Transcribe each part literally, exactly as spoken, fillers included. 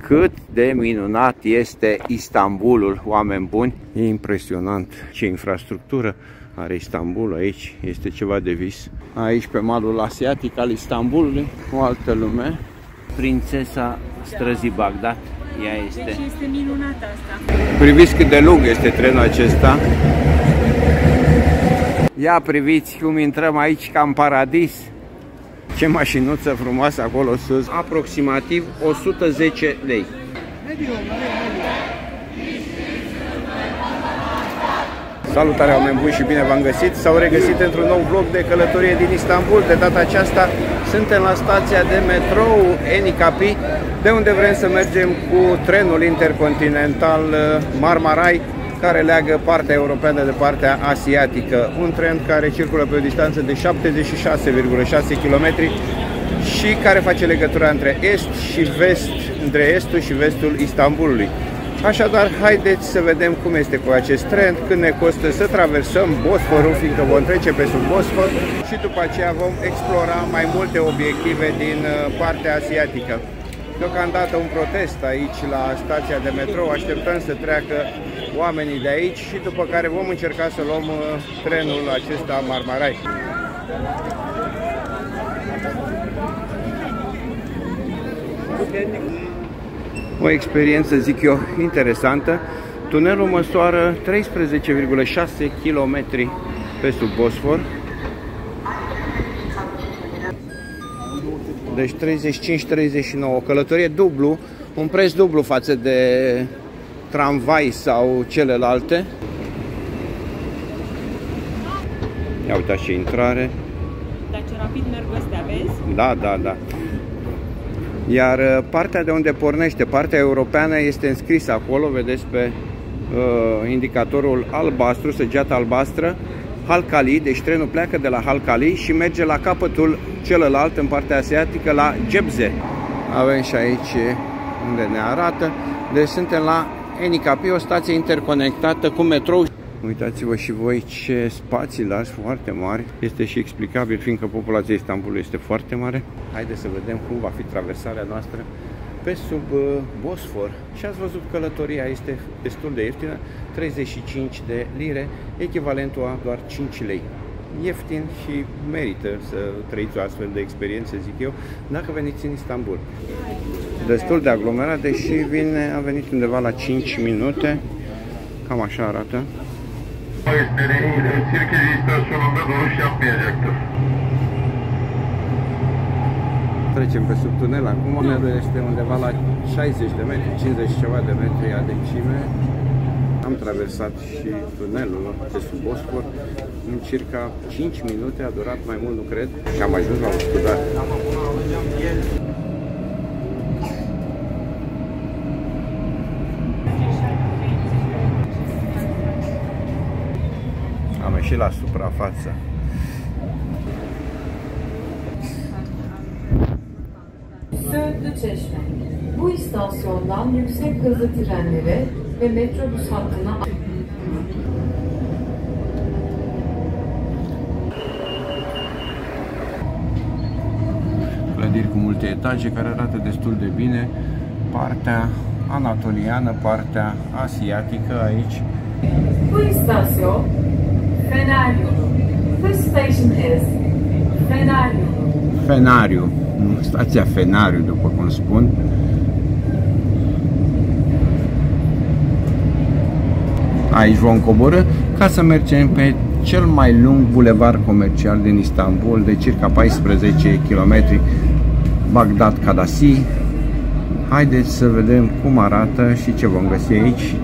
cât de minunat este Istanbulul, oameni buni. E impresionant ce infrastructură are Istanbul aici, este ceva de vis. Aici pe malul asiatic al Istanbulului, o altă lume. Prințesa străzii Bagdad, ea este. Deci este minunată asta. Priviți cât de lung este trenul acesta. Ia priviți cum intrăm aici ca în paradis. Ce mașinuță frumoasă acolo sus. Aproximativ o sută zece lei. Salutare, oameni buni, și bine v-am găsit. S-au regăsit într-un nou vlog de călătorie din Istanbul. De data aceasta suntem la stația de metrou Enikapi, de unde vrem să mergem cu trenul intercontinental Marmaray, care leagă partea europeană de partea asiatică. Un tren care circulă pe o distanță de șaptezeci și șase virgulă șase kilometri și care face legătura între est și vest, între estul și vestul Istanbulului. Așadar, haideți să vedem cum este cu acest tren, cât ne costă să traversăm Bosforul, fiindcă vom trece pe sub Bosfor și după aceea vom explora mai multe obiective din partea asiatică. Deocamdată un protest aici la stația de metrou, așteptăm să treacă oamenii de aici și după care vom încerca să luăm trenul acesta Marmaray. O experiență, zic eu, interesantă. Tunelul măsoară treisprezece virgulă șase kilometri pe sub Bosfor. Deci treizeci și cinci treizeci și nouă, o călătorie dublu, un preț dublu față de tramvai sau celelalte. Ia uitați ce intrare. Dar ce rapid merg ăstea, vezi? Da, da, da. Iar partea de unde pornește, partea europeană, este înscrisă acolo, vedeți pe uh, indicatorul albastru, săgeata albastră, Halkali, deci trenul pleacă de la Halkali și merge la capătul celălalt, în partea asiatică, la Gebze. Avem și aici unde ne arată. Deci suntem la Enikapi, o stație interconectată cu metrou. Uitați-vă și voi ce spații lași foarte mari. Este și explicabil, fiindcă populația Istanbulului este foarte mare. Haideți să vedem cum va fi traversarea noastră pe sub Bosfor. Și ați văzut, călătoria este destul de ieftină, treizeci și cinci de lire, echivalentul a doar cinci lei. Ieftin și merită să trăiți o astfel de experiență, zic eu, dacă veniți în Istanbul. Destul de aglomerat, deși vine, a venit undeva la cinci minute, cam așa arată. Sirkeci istasyonunda duruş yapmayacaktır. Trecem pe sub tunel acum. Tunelul este undeva la șaizeci de metri, cincizeci ceva de metri adâncime. Am traversat și tunelul de sub Bosfor în circa cinci minute, a durat mai mult, nu cred, și am ajuns la Üsküdar. Am ieșit la suprafață. Söğütlü Çeşme. Bu istasyondan yüksek hızlı trenlere ve metrobüs hattına Clădiri cu multe etaje care arată destul de bine. Partea anatoliană, partea asiatică aici. Bu istasyon Fener Yolu. This station is Fener Yolu. Fenariu, stația Fenariu, după cum spun. Aici vom coborî ca să mergem pe cel mai lung bulevard comercial din Istanbul, de circa paisprezece kilometri, Bagdad Kadasi. Haideți să vedem cum arată și ce vom găsi aici.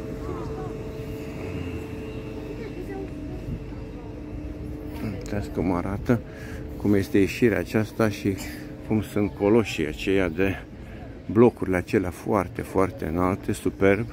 Uitați cum arată, cum este ieșirea aceasta și cum sunt coloșii aceia de blocurile acelea foarte, foarte înalte, superb.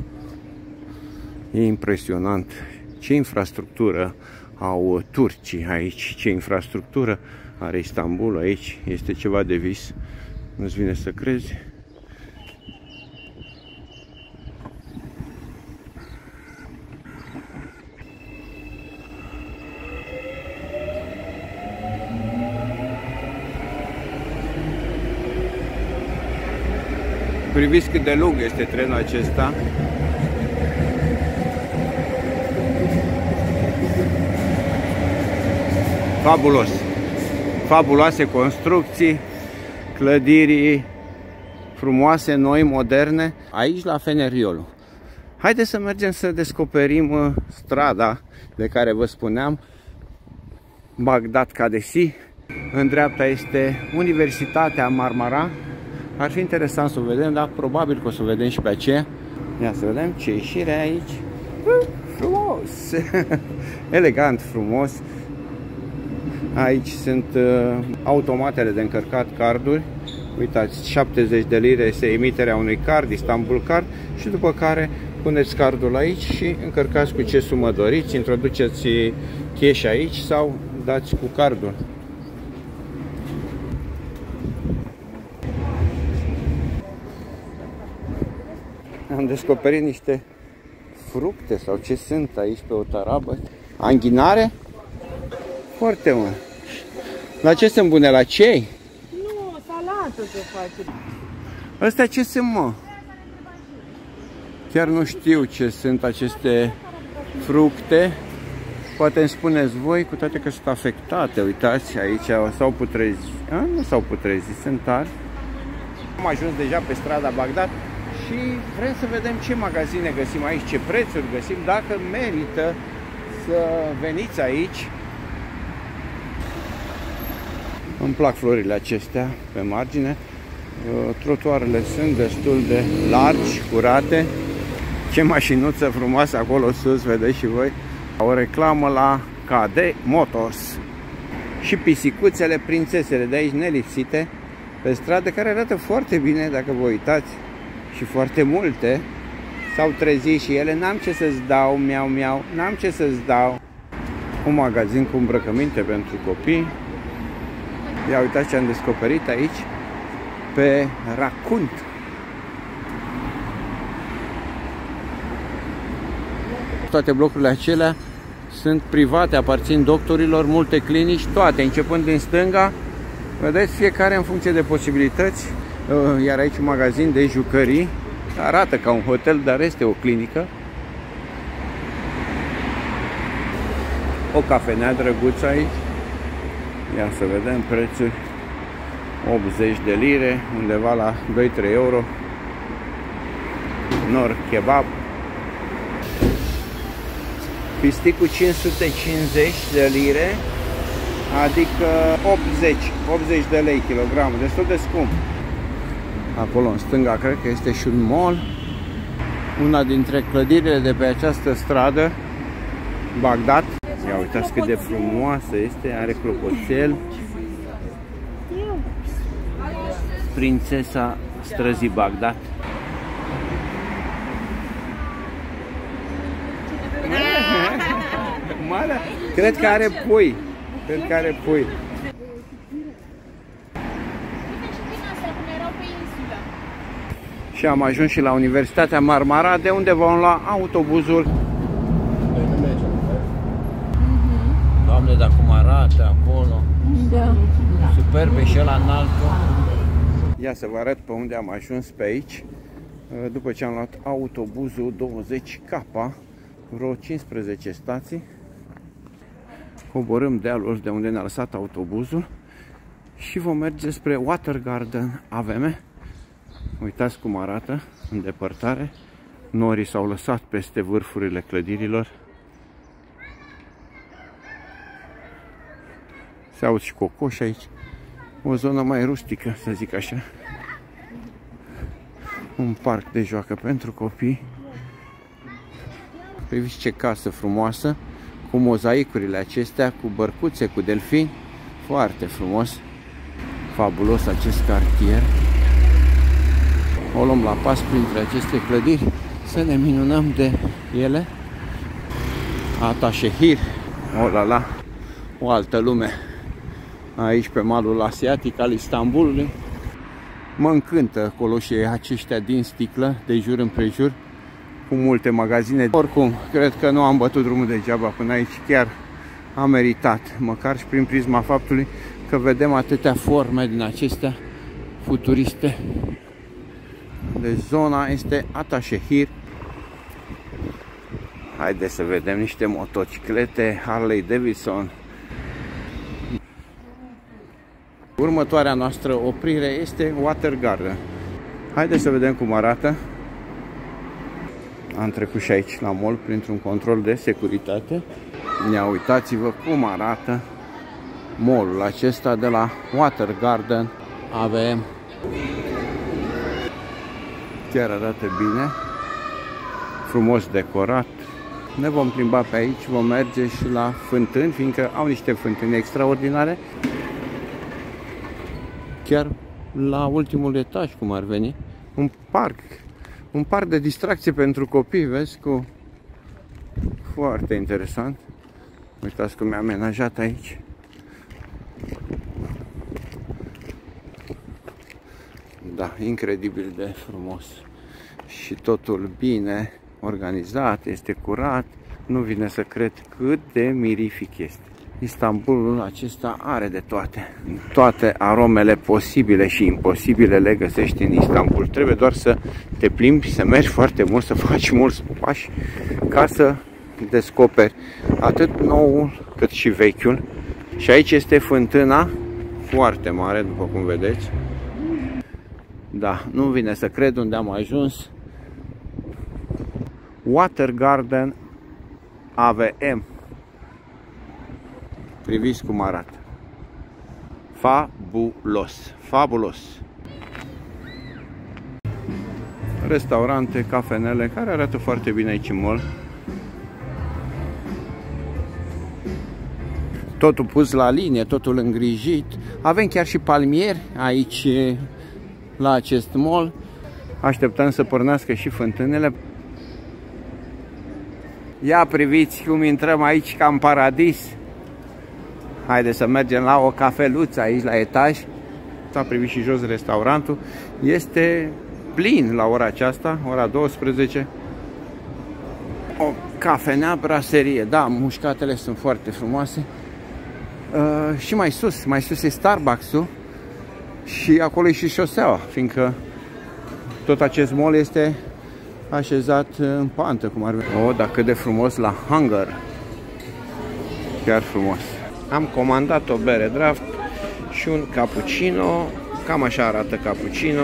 E impresionant ce infrastructură au turcii aici, ce infrastructură are Istanbul aici, este ceva de vis, nu-ți vine să crezi. Priviți cât de lung este trenul acesta. Fabulos! Fabuloase construcții, clădiri frumoase, noi, moderne, aici la Feneriolul. Haideți să mergem să descoperim strada de care vă spuneam, Bagdad Kadesi. În dreapta este Universitatea Marmara. Ar fi interesant să o vedem, dar probabil că o să o vedem și pe aceea. Ia să vedem ce ieșire aici. Frumos! Elegant, frumos. Aici sunt uh, automatele de încărcat carduri. Uitați, șaptezeci de lire este emiterea unui card, Istanbul Card, și după care puneți cardul aici și încărcați cu ce sumă doriți, introduceți cash aici sau dați cu cardul. Am descoperit niște fructe sau ce sunt aici pe o tarabă. Anghinare? Foarte mult. La ce sunt bune? La cei? Nu, salată se face. Astea ce sunt, mă? Chiar nu știu ce sunt aceste fructe. Poate îmi spuneți voi, cu toate că sunt afectate. Uitați, aici s-au putrezit. A, nu s-au putrezit, sunt tari. Am ajuns deja pe strada Bagdad și vrem să vedem ce magazine găsim aici, ce prețuri găsim, dacă merită să veniți aici. Îmi plac florile acestea pe margine. Trotuarele sunt destul de largi, curate. Ce mașinuță frumoasă acolo sus, vedeți și voi. O reclamă la K D Motors. Și pisicuțele, prințesele de aici nelipsite pe stradă, care arată foarte bine dacă vă uitați. Și foarte multe s-au trezit și ele. N-am ce să-ți dau, miau, miau, n-am ce să-ți dau. Un magazin cu îmbrăcăminte pentru copii. Ia uitați ce am descoperit aici pe Racunt. Toate blocurile acelea sunt private, aparțin doctorilor, multe clinici, toate, începând din stânga. Vedeți, fiecare în funcție de posibilități. Iar aici un magazin de jucării. Arată ca un hotel, dar este o clinică. O cafenea drăguță aici. Ia să vedem prețuri. optzeci de lire, undeva la doi trei euro. Nor Kebab. Pisticul cinci sute cincizeci de lire, adică optzeci de lei kilogramul, destul de scump. Acolo în stânga cred că este și un mall. Una dintre clădirile de pe această stradă Bagdad. Ia uitați cât de frumoasă este, are clopoțel. Prințesa străzii Bagdad. Mare. Cred că are pui. Cred că are pui. Și am ajuns și la Universitatea Marmara, de unde vom lua autobuzul. Doamne, dar cum arată acolo. Da. Superbe și ăla înaltul. Ia să vă arăt pe unde am ajuns pe aici. După ce am luat autobuzul douăzeci K, vreo cincisprezece stații. Coborâm dealul de unde ne-a lăsat autobuzul și vom merge spre Water Garden A V M. Uitați cum arată în depărtare. Norii s-au lăsat peste vârfurile clădirilor. Se aud și cocoși aici. O zonă mai rustică, să zic așa. Un parc de joacă pentru copii. Priviți ce casă frumoasă, cu mozaicurile acestea, cu bărcuțe, cu delfini. Foarte frumos. Fabulos acest cartier. O luăm la pas printre aceste clădiri, să ne minunăm de ele. Atașehir, o la la, o altă lume. Aici pe malul asiatic al Istanbulului. Mă încântă coloșii aceștia din sticlă, de jur împrejur, cu multe magazine. Oricum, cred că nu am bătut drumul degeaba până aici, chiar am meritat, măcar și prin prisma faptului că vedem atâtea forme din acestea futuriste. Deci zona este Ata-Shehir. Haideți să vedem niște motociclete Harley Davidson. Următoarea noastră oprire este Water Garden. Haideți să vedem cum arată. Am trecut și aici la mall printr-un control de securitate. Ia uitați-vă cum arată mall-ul acesta de la Water Garden. Avem, chiar arată bine, frumos decorat. Ne vom plimba pe aici, vom merge și la fântâni, fiindcă au niște fântâni extraordinare. Chiar la ultimul etaj, cum ar veni, un parc, un parc de distracție pentru copii, vezi, cu foarte interesant. Uitați cum e amenajat aici. Da, incredibil de frumos și totul bine organizat, este curat. Nu vine să cred cât de mirific este. Istanbulul acesta are de toate. Toate aromele posibile și imposibile le găsești în Istanbul. Trebuie doar să te plimbi, să mergi foarte mult, să faci mulți pași ca să descoperi atât noul cât și vechiul. Și aici este fântâna foarte mare, după cum vedeți. Da, nu vine să cred unde am ajuns. Water Garden A V M. Priviți cum arată. Fabulos, fabulos. Restaurante, cafenele, care arată foarte bine aici în mall. Totul pus la linie, totul îngrijit. Avem chiar și palmieri aici la acest mall. Așteptăm să pornească și fântânele. Ia priviți cum intrăm aici ca în paradis. Haideți să mergem la o cafeluță aici la etaj. S-a privit și jos restaurantul. Este plin la ora aceasta, ora douăsprezece. O cafenea, braserie. Da, mușcatele sunt foarte frumoase. Uh, și mai sus, mai sus e Starbucks-ul. Și acolo e și șoseaua, fiindcă tot acest mall este așezat în pantă, cum ar veni. Oh, dar cât de frumos la Hunger. Chiar frumos. Am comandat o bere draft și un cappuccino. Cam așa arată cappuccino.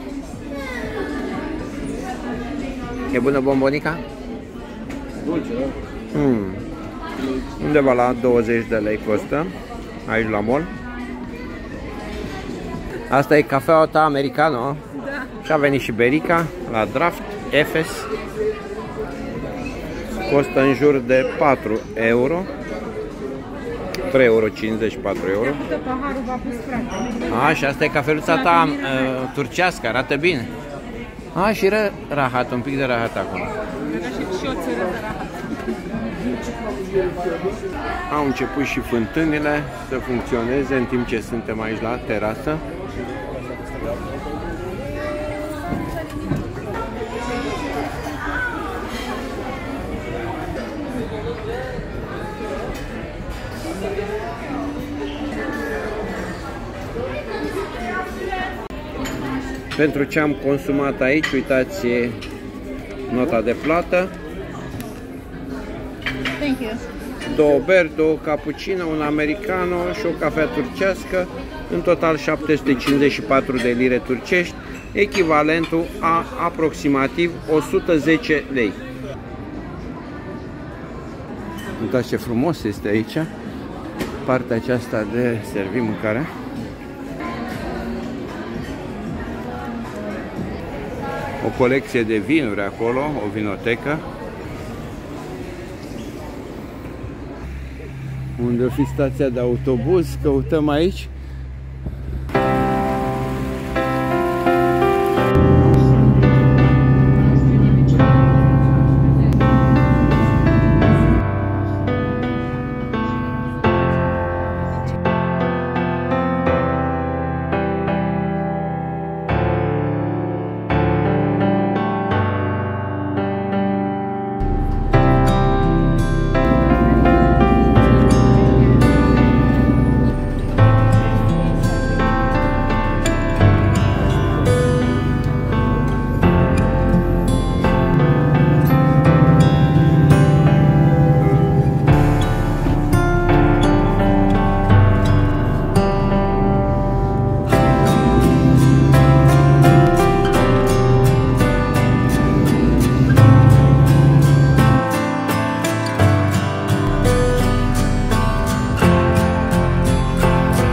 E bună bombonica? Dulce, da? Hmm. Undeva la douăzeci de lei costă aici la mall. Asta e cafeaua ta americano? Da. Și a venit și berica la draft Efes. Costă în jur de patru euro. trei euro cincizeci, patru euro. A, și asta e cafeluța ta uh, turcească, arată bine. A, și ră, rahat, un pic de rahat acolo. Au început și fântânile să funcționeze în timp ce suntem aici la terasă. Pentru ce am consumat aici, uitați nota de plată. Thank you. Două beri, două cappuccino, un americano și o cafea turcească, în total șapte sute cincizeci și patru de lire turcești, echivalentul a aproximativ o sută zece lei. Uitați ce frumos este aici, partea aceasta de servim mâncare. O colecție de vinuri acolo, o vinotecă. Unde o fi stația de autobuz, căutăm aici